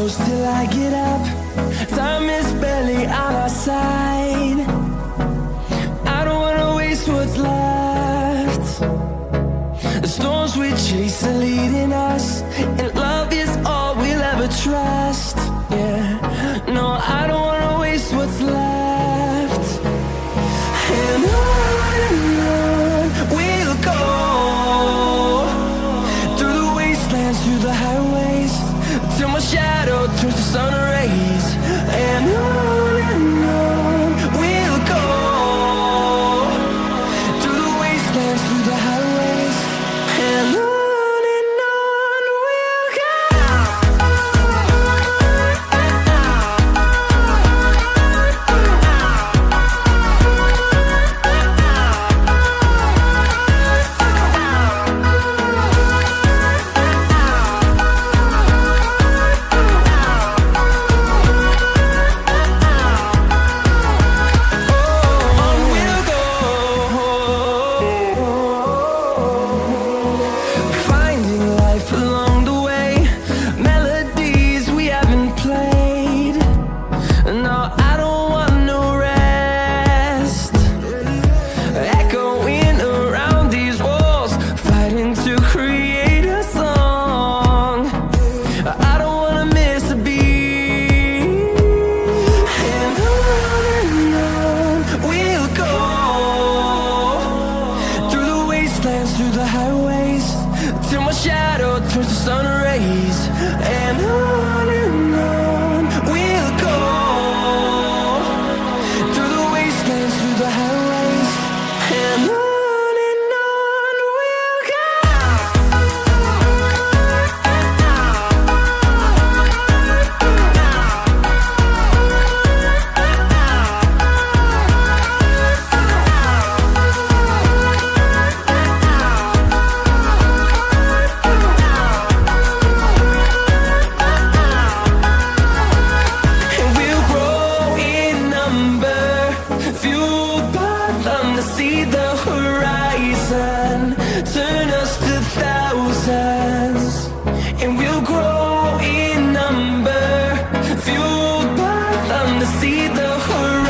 close till I get up. Time is barely on our side. I don't wanna waste what's left. The storms we chase are leading us, and love is all we'll ever trust. Yeah, no, I don't wanna waste what's left. And on we'll go, through the wastelands, through the highways, till my shadow turns to sun rays. And on we'll go, through the wastelands, through the highways, and on we'll go. Through the highways, till my shadow turns to sun rays. And on we'll go, through the wastelands, through the highways, and on we'll go. See the horizon, turn us to thousands, and we'll grow in number, fueled by them to see the horizon.